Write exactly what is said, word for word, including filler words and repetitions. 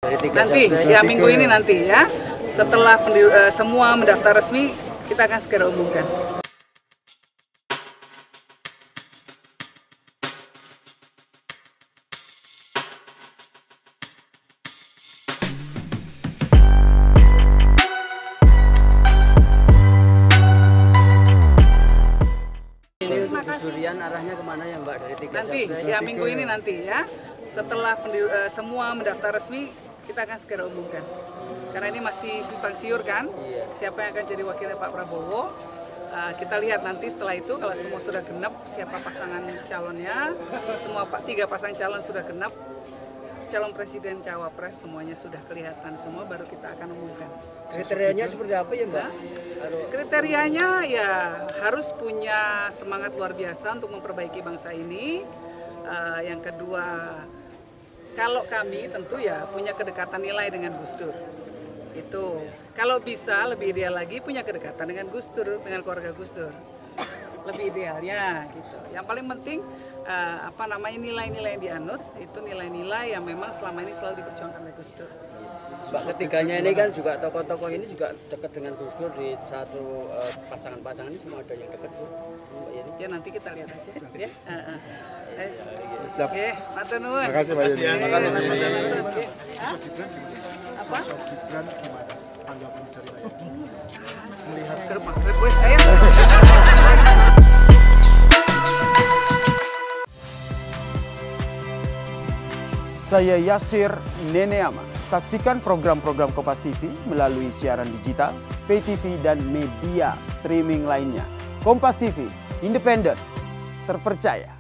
Nanti ya minggu ini nanti ya, setelah uh, semua mendaftar resmi kita akan segera umumkan. Durian arahnya kemana ya Mbak dari tiga nanti ya minggu ini nanti ya, setelah uh, semua mendaftar resmi kita akan segera umumkan. Hmm. Karena ini masih simpang siur kan, iya. Siapa yang akan jadi wakilnya Pak Prabowo. Uh, kita lihat nanti setelah itu kalau semua sudah genap siapa pasangan calonnya, semua pak tiga pasang calon sudah genap, calon presiden, cawapres semuanya sudah kelihatan semua, baru kita akan umumkan. Kriterianya seperti apa ya Mbak? Kriterianya ya harus punya semangat luar biasa untuk memperbaiki bangsa ini. Uh, yang kedua, kalau kami tentu ya punya kedekatan nilai dengan Gus Dur. Itu kalau bisa lebih ideal lagi punya kedekatan dengan Gus Dur, dengan keluarga Gus Dur. Lebih idealnya gitu. Yang paling penting uh, apa namanya nilai-nilai yang dianut itu nilai-nilai yang memang selama ini selalu diperjuangkan oleh Gus Dur. Mbak, ketiganya ini kan juga tokoh-tokoh ini juga dekat dengan Gus Dur, di satu uh, pasangan-pasangan ini semua ada yang dekat Bu. Ya nanti kita lihat aja ya. Uh, uh. Yes. Oke, matur nuwun. Terima kasih Pak Yudi. Terima kasih Mas Yudi. Apa? Gibran gimana tanggapan dari Pak Yudi? Melihat gerbang gue saya. Saya Yasir Neneama. Saksikan program-program Kompas T V melalui siaran digital, pay T V, dan media streaming lainnya. Kompas T V, independen, terpercaya.